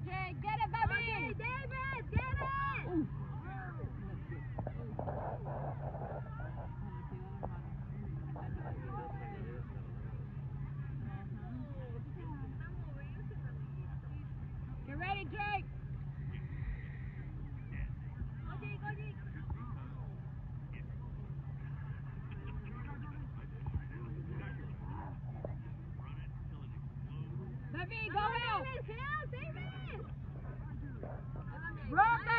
Jake. Get it, Bobby. Okay, David, get it. Ooh. Get ready, Jake. Bobby, go out. David, David. Rob,